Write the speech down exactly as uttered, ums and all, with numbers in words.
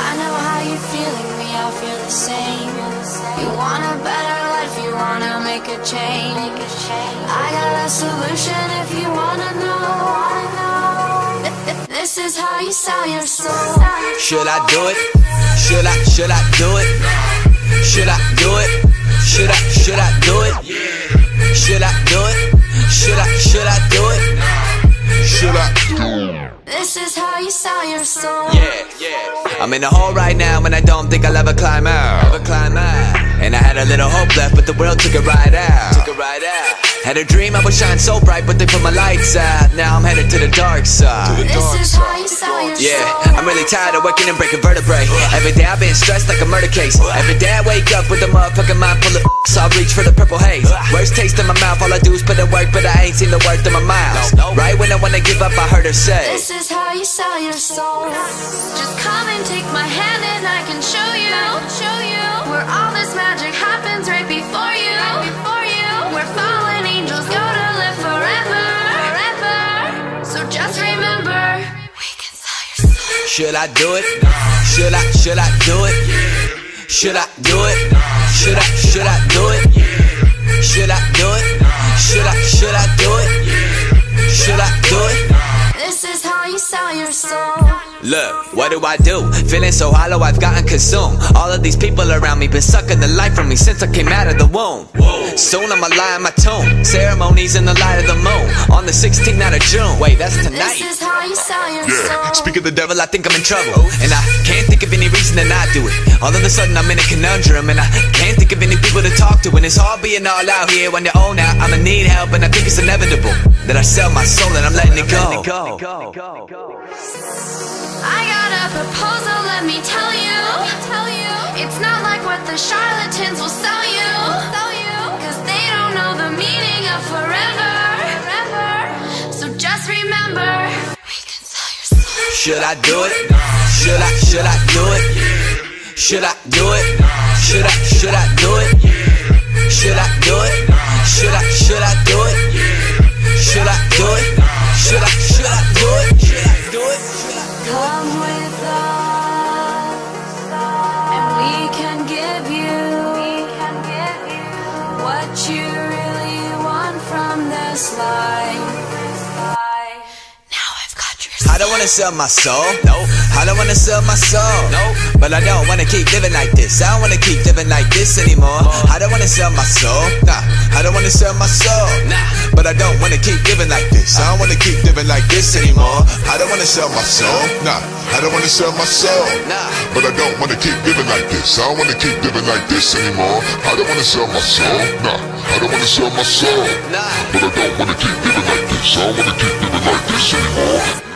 I know how you're feeling, we all feel the same. You want a better life, you wanna make a change. I got a solution if you wanna know. This is how you sell your soul. Should I do it? Should I, should I do it? Should I do it? Should I, should I do it? Should I do it? Should I, should I do it? Should I do it? This is how you sell your soul. Yeah, yeah. I'm in a hole right now and I don't think I'll ever climb out. Ever climb out. And I had a little hope left, but the world took it right out. Took it right out. Had a dream I would shine so bright, but they put my lights out. Now I'm headed to the dark side. This is how you sell your soul. Yeah, I'm really tired of working and breaking vertebrae. Every day I've been stressed like a murder case. Every day I wake up with a motherfucking mind full of so I reach for the purple haze. Worst taste in my mouth, all I do is put in work, but I ain't seen the worth of my miles. Right when I wanna give up, I heard her say, this is how you sell your soul. Just come and take my hand and I can show you, show you where all this magic happens right before you, right before you. Where fallen angels go to live forever, forever. So just remember, we can sell your soul. should I do it? Should I, should I do it? Should I do it? Should I, should I do it? Should I do it? Should I, should I do it? Should I do it? This is how you sell your soul. Look, what do I do? Feeling so hollow, I've gotten consumed. All of these people around me been sucking the life from me since I came out of the womb. Soon I'ma lie in my tomb. Ceremonies in the light of the moon on the sixteenth night of June. Wait, that's tonight. This is how you sell your Yeah, soul. speak of the devil, I think I'm in trouble. And I can't think of any reason to not do it. All of a sudden I'm in a conundrum, and I can't think of any people to talk to. And it's hard being all out here when you're own out. I'ma need help, and I think it's inevitable that I sell my soul and I'm letting it go. I got a proposal, let me tell you. It's not like what the charlatans will sell you, cause they don't know the meaning of forever. So just remember, we can sell your soul. Should I do it? Should I, should I do it? Should I do it? Should I, should I do it? Should I do it? Should I, should I do it? Should I do it? Should I, should I do it? Should I do it? Come with us, and we can give you what you really want from this life. Now I've got your soul. I don't wanna sell my soul, no. I don't wanna sell my soul, no. But I don't wanna keep living like this. I don't wanna keep living like this anymore. I don't wanna sell my soul, nah. I don't wanna sell my soul, nah. But I don't wanna keep living like this. I don't wanna keep living like this anymore. I don't wanna sell my soul, nah. I don't wanna sell my soul, nah. but I don't wanna keep living like this. I don't wanna keep living like this anymore. I don't wanna sell my soul, nah. I don't wanna sell my soul, nah. but I don't wanna keep living like this. I don't wanna keep living like this anymore.